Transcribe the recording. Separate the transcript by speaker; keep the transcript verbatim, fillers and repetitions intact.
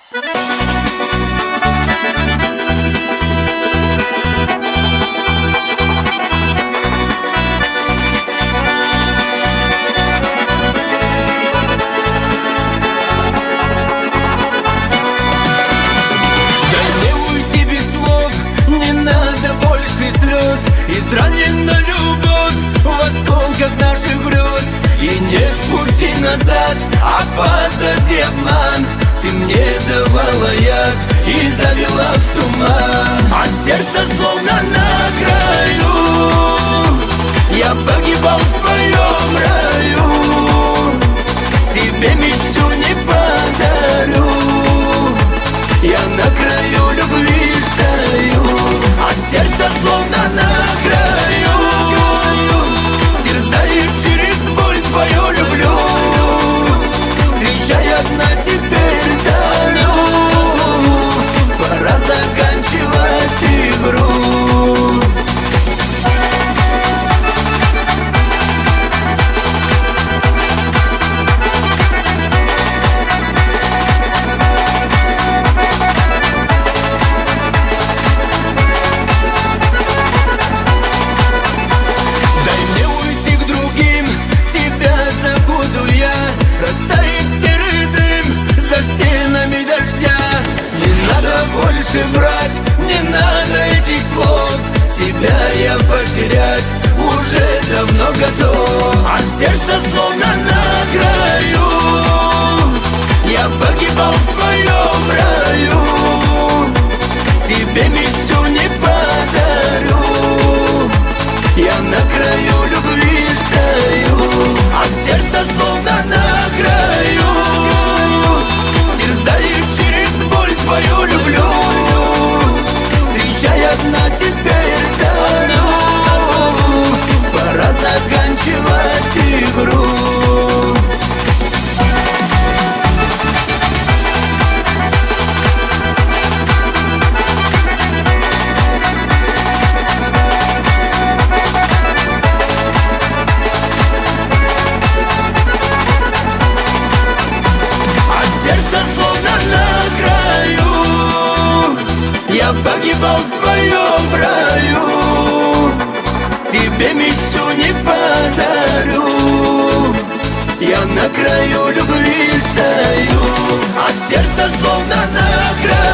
Speaker 1: Изранена любовь в осколках наших грез, и нет пути назад, а позади обман. Ты мне давала яд и завела в туман, а сердце словно на краю. Я погибал в твоем раю, тебе мечту не подарю. Я на краю любви стою, а сердце словно на краю. Терзает через боль твою люблю, встречай одна теперь зову. Пора заканчивать игру. Больше врать, не надо этих слов. Тебя я потерять уже давно готов, а сердце словно на краю. Я погибал в твоем раю, тебе мечту не подарю. Я на краю любви стою, а сердце словно на краю. Терзает через боль твою люблю, встречай одна теперь зову. Пора заканчивать игру. Я погибал в твоем раю, тебе мечту не подарю. Я на краю любви стою, а сердце словно на краю.